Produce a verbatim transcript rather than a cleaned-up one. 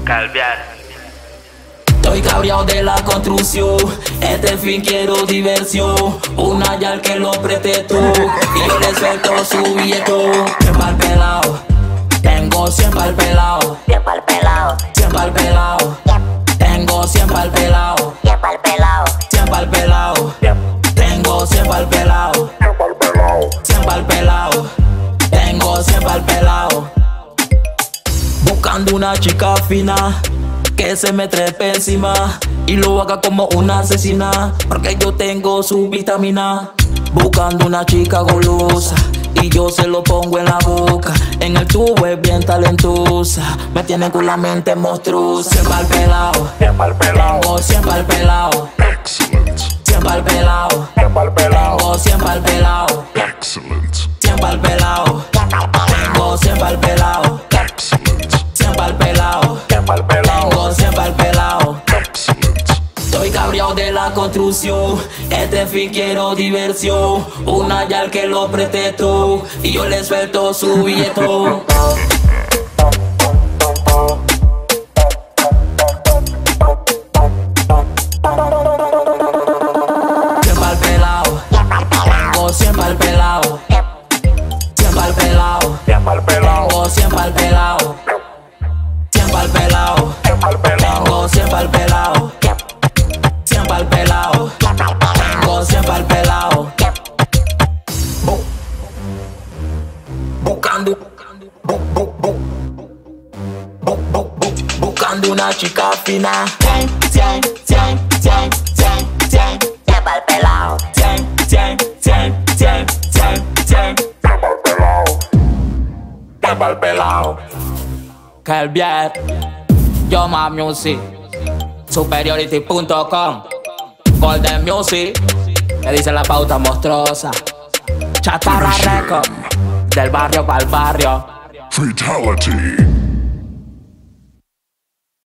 Calviar. Estoy cabreado de la construcción, este fin quiero diversión. Una yal que lo preste tú y yo le suelto su billeto. Cien pa'l pelao, tengo cien pa'l pelao. Cien pa'l pelao, Cien pa'l pelao, tengo cien pa'l pelao. cien pa'l pelao, Cien pa'l pelao, tengo cien pa'l pelao. Cien pa'l pelao, tengo cien pa'l pelao. Buscando una chica fina que se me trepe encima y lo haga como una asesina, porque yo tengo su vitamina. Buscando una chica golosa y yo se lo pongo en la boca. En el tubo es bien talentosa, me tiene con la mente monstruosa. Cien pa'l pelao, tengo cien pa'l pelao. Cien pa'l pelao, tengo cien pa'l pelao. Cien pa'l pelao, tengo cien pa'l pelao. Cien pa'l pelao, tengo cien pa'l pelao. Estoy cabreado de la construcción, este fin quiero diversión. Una yal que lo preste tú y yo le suelto su billeto. Cien pa'l pelao, tengo cien pa'l pelao. Cien pa'l pelao, tengo cien pa'l pelao. Cien pa'l pelao, tengo cien pa'l pelao. Cien pa'l pelao, tengo cien pa'l pelao. Bu- Buscando, bu- bu- bu- bu- bu- bu- buscando una chica fina. Cien, cien, cien, cien, cien, cien. cien pa'l pelao, Cien, cien, cien, cien, cien, cien. Cien pa'l pelao. Calviar, Yo My Music, Superiority punto com, Golden Music, que dice la pauta monstruosa. Chatarra Record, del barrio pa'l barrio. Fatality.